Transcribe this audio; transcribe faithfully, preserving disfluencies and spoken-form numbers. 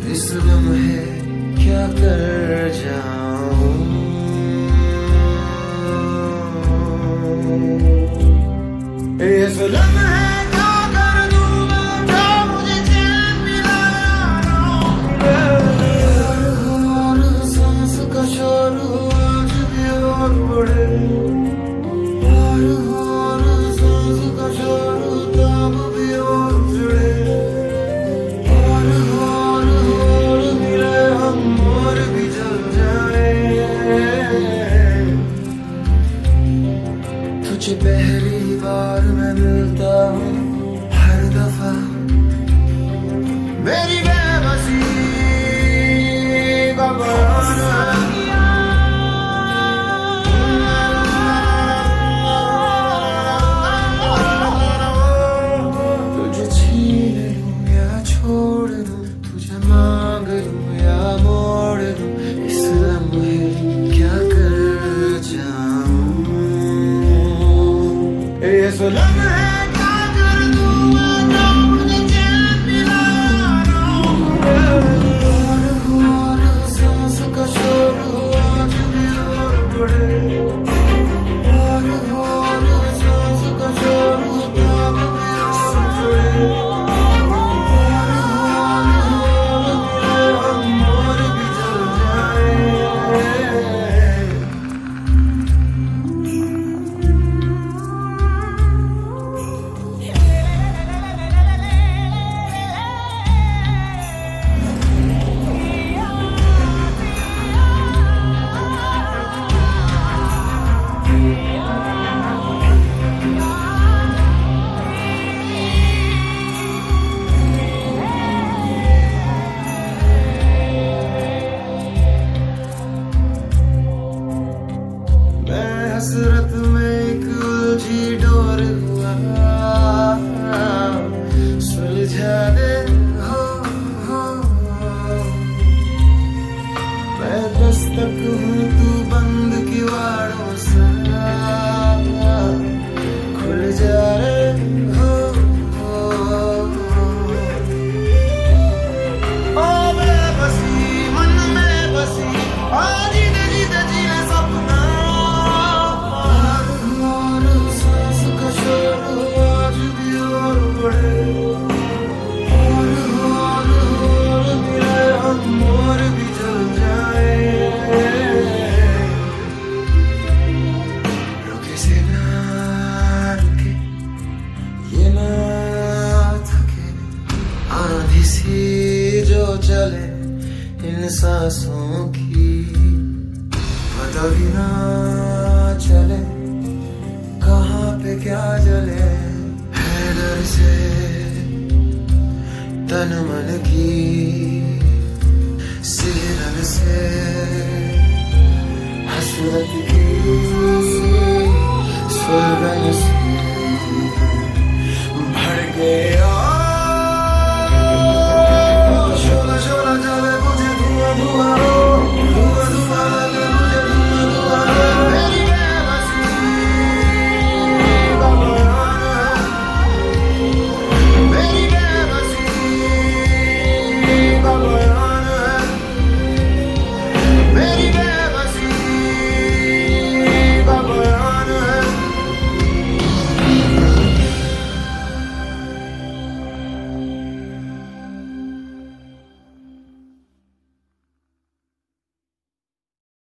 इस लम्हे क्या कर जाऊं, इस लम्हे क्या कर दूं मैं, क्या मुझे चैन मिलाया ना मिले। हर सांस का शोर आज भी और बढ़े, हर हर सांस का शोर तब भी और जुड़े, हर हर हर मिले हम और भी जल जाए। तुझे पहली बार मैं मिलता हूँ, हर दफा मेरी बेबसी का बहाना। तुझे छीन लूं या छोड़ दूं, तुझे मांग लूं या मोड़ दूं, इस लम्हे क्या कर जाऊं, इस लम्हे क्या कर दूं मैं, क्या मुझे चैन मिलाया ना मिले। हर हर सांस का शोर आज भी और बढ़े, हर हर सांस का शोर तब भी और जुड़े, हर हर हर मिले हम और भी जल जाए। मैं हसरत में एक उलझी डोर हुआ, सुलझा दे हो, हो, हो। मैं दस्तक हूँ तू बंद किवाड़ों सा, खुल जा रे हो, हो, हो। ओ बेबसी मन में बसी, आ जीते जीते जीने सपना। सांस का शोर आज भी और बढ़े, हर हर हर मिले हम और भी जल जाए। रुके से ना रुके, ये ना थके, आंधी सी जो चले इन सांसों की, पता भी ना चले कहाँ पे क्या जले। है डर से तन मन की, सिरन से हसरत की, सुरगन से भड़के